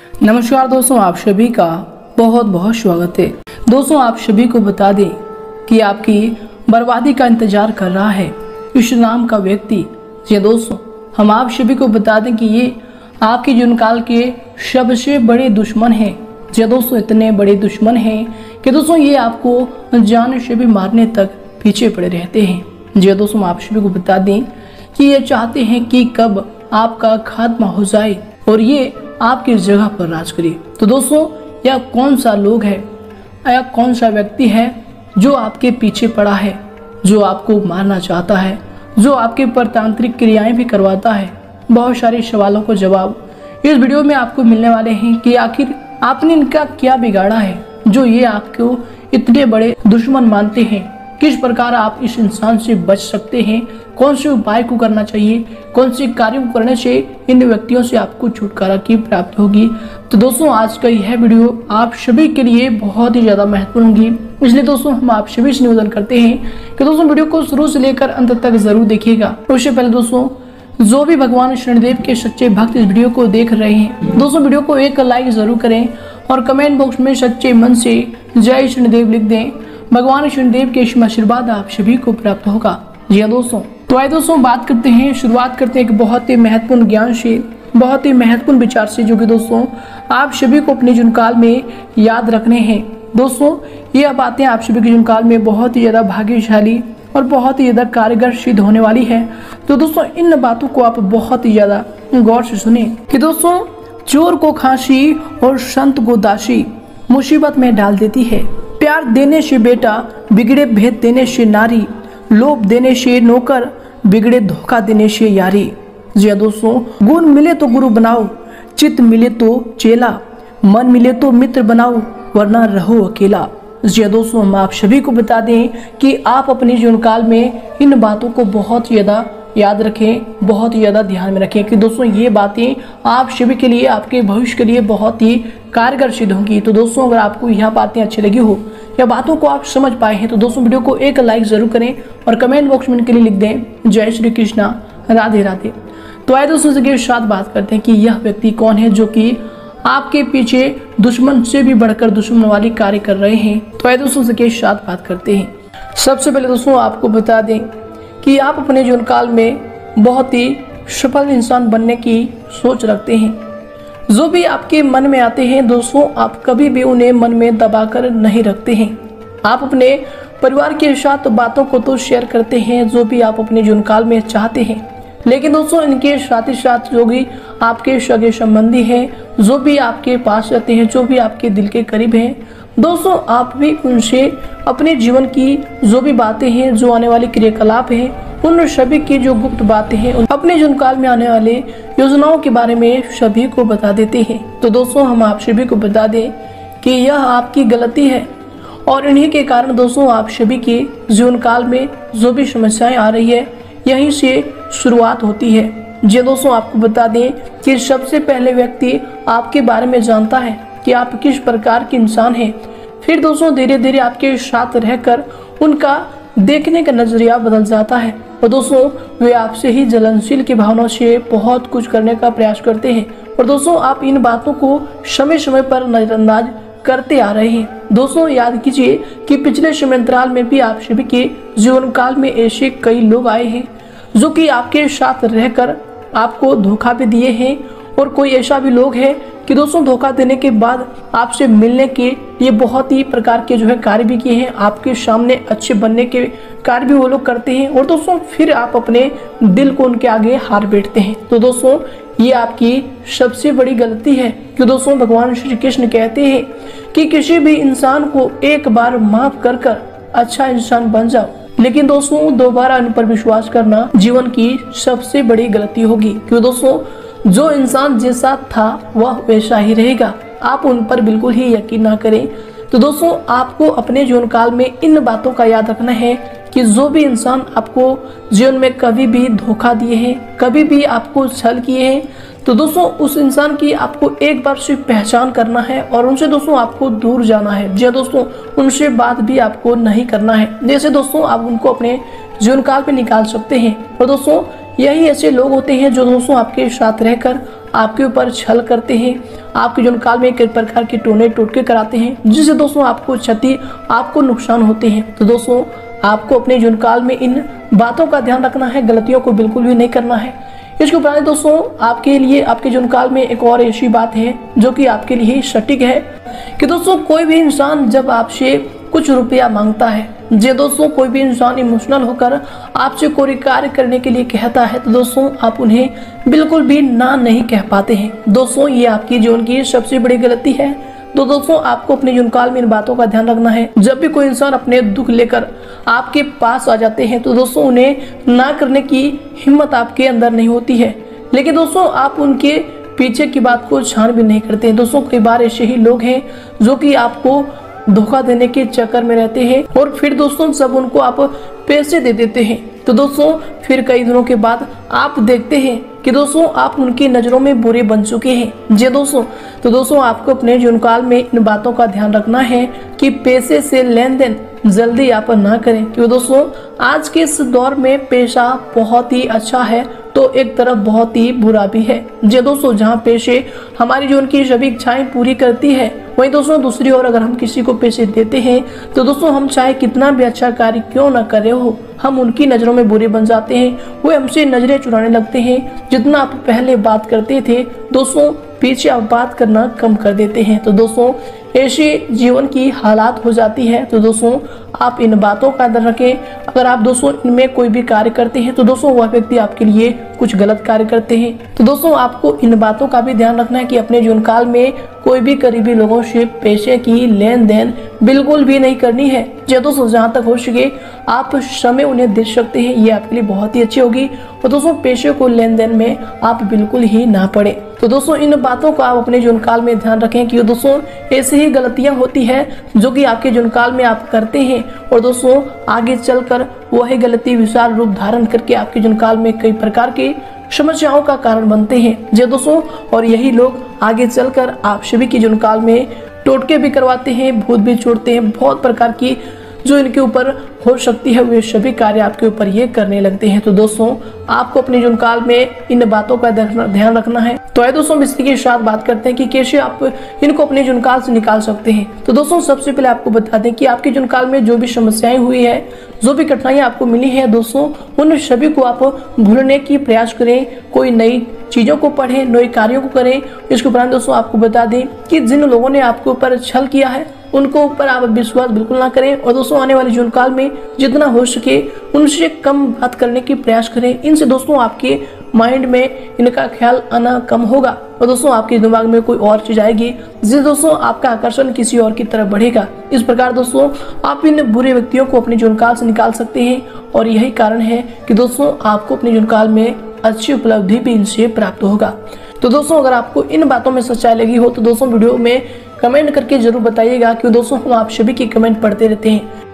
नमस्कार दोस्तों, आप सभी का बहुत बहुत स्वागत है। दोस्तों, आप सभी को बता दें कि आपकी बर्बादी का इंतजार कर रहा है इस नाम का व्यक्ति। जी दोस्तों, हम आप सभी को बता दें कि ये आपके जीवन काल के सबसे बड़े दुश्मन हैं। जी दोस्तों, इतने बड़े दुश्मन हैं कि दोस्तों ये आपको जान से भी मारने तक पीछे पड़े रहते हैं। जी दोस्तों, आप सभी को बता दें कि ये चाहते हैं कि कब आपका खात्मा हो जाए और ये आपकी जगह पर राज करे। तो दोस्तों, यह कौन सा लोग है या कौन सा व्यक्ति है जो आपके पीछे पड़ा है, जो आपको मारना चाहता है, जो आपके पर तांत्रिक क्रियाएं भी करवाता है? बहुत सारे सवालों को जवाब इस वीडियो में आपको मिलने वाले हैं कि आखिर आपने इनका क्या बिगाड़ा है जो ये आपको इतने बड़े दुश्मन मानते हैं। किस प्रकार आप इस इंसान से बच सकते हैं, कौन से उपाय को करना चाहिए, कौन से कार्यों को करने से इन व्यक्तियों से आपको छुटकारा की प्राप्ति होगी। तो दोस्तों, आज का यह वीडियो आप सभी के लिए बहुत ही ज्यादा महत्वपूर्ण होगी। इसलिए दोस्तों, हम आप सभी से निवेदन करते हैं कि दोस्तों वीडियो को शुरू से लेकर अंत तक जरूर देखिएगा। उससे पहले दोस्तों, जो भी भगवान शनिदेव के सच्चे भक्त इस वीडियो को देख रहे हैं, दोस्तों वीडियो को एक लाइक जरूर करें और कमेंट बॉक्स में सच्चे मन से जय शनिदेव लिख दें। भगवान शनिदेव के आशीर्वाद आप सभी को प्राप्त होगा। जी हाँ दोस्तों, तो आइए दोस्तों शुरुआत करते हैं एक बहुत ही महत्वपूर्ण ज्ञान से, बहुत ही महत्वपूर्ण विचार से, जो कि दोस्तों आप सभी को अपने जीवन काल में याद रखने हैं। दोस्तों, ये बातें आप सभी के जीवन काल में बहुत ही ज्यादा भाग्यशाली और बहुत ही ज्यादा कारगर सिद्ध होने वाली है। तो दोस्तों, इन बातों को आप बहुत ही ज्यादा गौर से सुने कि दोस्तों, चोर को खांसी और संत को दासी मुसीबत में डाल देती है। प्यार देने से बेटा बिगड़े, भेद देने से नारी, लोभ देने से नौकर बिगड़े, धोखा देने से यारी। जी दोस्तों, गुण मिले तो गुरु बनाओ, चित्त मिले तो चेला, मन मिले तो मित्र बनाओ, वरना रहो अकेला। जी दोस्तों, हम आप सभी को बता दें कि आप अपने जीवन काल में इन बातों को बहुत ज्यादा याद रखें, बहुत ही ज्यादा ध्यान में रखें कि दोस्तों ये बातें आप सभी के लिए, आपके भविष्य के लिए बहुत ही कारगर सिद्ध होंगी। तो दोस्तों, अगर आपको यह बातें अच्छी लगी हो या बातों को आप समझ पाए हैं तो दोस्तों वीडियो को एक लाइक जरूर करें और कमेंट बॉक्स में इनके लिए लिख दें जय श्री कृष्णा, राधे राधे। तो आइए दोस्तों के साथ बात करते हैं कि यह व्यक्ति कौन है जो कि आपके पीछे दुश्मन से भी बढ़कर दुश्मन वाली कार्य कर रहे हैं। तो आइए दोस्तों के साथ बात करते हैं। सबसे पहले दोस्तों आपको बता दें कि आप अपने जीवन काल में बहुत ही सफल इंसान बनने की सोच रखते हैं। जो भी आपके मन में आते हैं दोस्तों, आप कभी भी उन्हें मन में दबाकर नहीं रखते हैं। आप अपने परिवार के साथ बातों को तो शेयर करते हैं जो भी आप अपने जीवन काल में चाहते हैं, लेकिन दोस्तों इनके साथ ही साथ जो भी आपके सगे संबंधी हैं, जो भी आपके पास रहते हैं, जो भी आपके दिल के करीब हैं, दोस्तों आप भी उनसे अपने जीवन की जो भी बातें हैं, जो आने वाले क्रियाकलाप हैं, उन सभी की जो गुप्त बातें हैं, अपने जीवन काल में आने वाले योजनाओं के बारे में सभी को बता देते हैं। तो दोस्तों, हम आप सभी को बता दें कि यह आपकी गलती है और इन्हीं के कारण दोस्तों आप सभी के जीवन काल में जो भी समस्याएं आ रही है, यहीं से शुरुआत होती है। जी दोस्तों, आपको बता दें कि सबसे पहले व्यक्ति आपके बारे में जानता है कि आप किस प्रकार के इंसान हैं। फिर दोस्तों धीरे धीरे आपके साथ रहकर उनका देखने का नजरिया बदल जाता है और दोस्तों वे आपसे ही जलनशील की भावना से बहुत कुछ करने का प्रयास करते हैं। और दोस्तों आप इन बातों को समय समय पर नजरअंदाज करते आ रहे हैं। दोस्तों याद कीजिए कि पिछले समयांतराल में भी आप सभी के जीवन काल में ऐसे कई लोग आए हैं जो कि आपके साथ रहकर आपको धोखा भी दिए हैं, और कोई ऐसा भी लोग है कि दोस्तों धोखा देने के बाद आपसे मिलने के लिए बहुत ही प्रकार के जो है कार्य भी किए हैं, आपके सामने अच्छे बनने के कार्य भी वो लोग करते हैं, और दोस्तों फिर आप अपने दिल को उनके आगे हार बैठते हैं। तो दोस्तों ये आपकी सबसे बड़ी गलती है कि दोस्तों भगवान श्री कृष्ण कहते हैं कि किसी भी इंसान को एक बार माफ कर कर अच्छा इंसान बन जाओ, लेकिन दोस्तों दोबारा उन पर विश्वास करना जीवन की सबसे बड़ी गलती होगी। क्यों दोस्तों, जो इंसान जैसा था वह वैसा ही रहेगा, आप उन पर बिल्कुल ही यकीन ना करें। तो दोस्तों आपको अपने जीवन काल में इन बातों का याद रखना है कि जो भी इंसान आपको जीवन में कभी भी धोखा दिए हैं, कभी भी आपको छल किए हैं, तो दोस्तों उस इंसान की आपको एक बार सिर्फ पहचान करना है और उनसे दोस्तों आपको दूर जाना है। जी दोस्तों, उनसे बात भी आपको नहीं करना है। जैसे दोस्तों आप उनको अपने जीवन काल पे निकाल सकते हैं। और दोस्तों यही ऐसे लोग होते हैं जो दोस्तों आपके साथ रहकर आपके ऊपर छल करते हैं, आपके जीवन काल में कई प्रकार के टोने टोटके कराते हैं, जिससे दोस्तों आपको क्षति, आपको नुकसान होते हैं। तो दोस्तों आपको अपने जीवन काल में इन बातों का ध्यान रखना है, गलतियों को बिल्कुल भी नहीं करना है। इसके उपरांत दोस्तों आपके लिए आपके जीवन काल में एक और ऐसी बात है जो कि आपके लिए सटीक है कि दोस्तों कोई भी इंसान जब आपसे कुछ रुपया मांगता है, जे दोस्तों कोई भी इंसान इमोशनल होकर आपसे कोई कार्य करने के लिए कहता है, तो दोस्तों आप उन्हें बिल्कुल भी ना नहीं कह पाते हैं। दोस्तों ये आपकी जीवन की सबसे बड़ी गलती है। तो दोस्तों आपको अपने जीवन काल में इन बातों का ध्यान रखना है। जब भी कोई इंसान अपने दुख लेकर आपके पास आ जाते हैं तो दोस्तों उन्हें ना करने की हिम्मत आपके अंदर नहीं होती है, लेकिन दोस्तों आप उनके पीछे की बात को छान भी नहीं करते हैं। दोस्तों कई बार ऐसे ही लोग हैं जो कि आपको धोखा देने के चक्कर में रहते हैं और फिर दोस्तों जब उनको आप पैसे दे देते हैं तो दोस्तों फिर कई दिनों के बाद आप देखते हैं कि दोस्तों आप उनकी नजरों में बुरे बन चुके हैं। जी दोस्तों, तो दोस्तों आपको अपने जीवन काल में इन बातों का ध्यान रखना है कि पैसे से लेन देन जल्दी आप ना करें, क्योंकि दोस्तों आज के इस दौर में पैसा बहुत ही अच्छा है तो एक तरफ बहुत ही बुरा भी है। जी दोस्तों, जहाँ पैसे हमारी जीवन की सभी इच्छाएं पूरी करती है, वहीं दोस्तों दूसरी ओर अगर हम किसी को पैसे देते हैं तो दोस्तों हम चाहे कितना भी अच्छा कार्य क्यों ना करे हो, हम उनकी नजरों में बुरे बन जाते हैं, वो हमसे नजरें चुराने लगते हैं। जितना आप पहले बात करते थे दोस्तों पीछे आप बात करना कम कर देते हैं। तो दोस्तों ऐसे जीवन की हालात हो जाती है। तो दोस्तों आप इन बातों का ध्यान रखें। अगर आप दोस्तों इनमें कोई भी कार्य करते हैं तो दोस्तों वह व्यक्ति आपके लिए कुछ गलत कार्य करते हैं। तो दोस्तों आपको इन बातों का भी ध्यान रखना है कि अपने जीवन काल में कोई भी करीबी लोगों से पैसे की लेन देन बिल्कुल भी नहीं करनी है। जो दोस्तों जहाँ तक हो सके आप समय उन्हें दे सकते हैं, ये आपके लिए बहुत ही अच्छी होगी। और दोस्तों पैसे को लेन देन में आप बिल्कुल ही ना पड़े। तो दोस्तों इन बातों का आप अपने जीवन काल में ध्यान रखें कि दोस्तों ऐसी ही गलतियां होती है जो कि आपके जीवन काल में आप करते हैं और दोस्तों आगे चलकर वही गलती विशाल रूप धारण करके आपके जीवन काल में कई प्रकार की समस्याओं का कारण बनते हैं। जी दोस्तों, और यही लोग आगे चलकर आप सभी के जीवन काल में टोटके भी करवाते हैं, भूत भी छोड़ते हैं, बहुत प्रकार की जो इनके ऊपर हो सकती है वे सभी कार्य आपके ऊपर ये करने लगते हैं। तो दोस्तों आपको अपने जीवन काल में इन बातों का ध्यान रखना है। तो आइए दोस्तों इसी के साथ बात करते हैं कि कैसे आप इनको अपने जीवन काल से निकाल सकते हैं। तो दोस्तों सबसे पहले आपको बता दें कि आपके जीवन काल में जो भी समस्याएं हुई है, जो भी कठिनाइयां आपको मिली है दोस्तों, उन सभी को आप भूलने की प्रयास करें, कोई नई चीजों को पढ़ें, नए कार्यों को करें। इसके उपरांत दोस्तों आपको बता दें कि जिन लोगों ने आपके ऊपर छल किया है उनको ऊपर आप विश्वास बिल्कुल ना करें और दोस्तों आने वाले जीवन काल में जितना हो सके उनसे कम बात करने की प्रयास करें। इनसे दोस्तों आपके माइंड में इनका ख्याल आना कम होगा और दोस्तों आपके दिमाग में कोई और चीज आएगी जिससे दोस्तों आपका आकर्षण किसी और की तरफ बढ़ेगा। इस प्रकार दोस्तों आप इन बुरे व्यक्तियों को अपने जीवन काल से निकाल सकते हैं और यही कारण है कि दोस्तों आपको अपने जीवन काल में अच्छी उपलब्धि भी इनसे प्राप्त होगा। तो दोस्तों अगर आपको इन बातों में सच्चाई लगी हो तो दोस्तों वीडियो में कमेंट करके जरूर बताइएगा, क्योंकि दोस्तों हम आप सभी की कमेंट पढ़ते रहते हैं।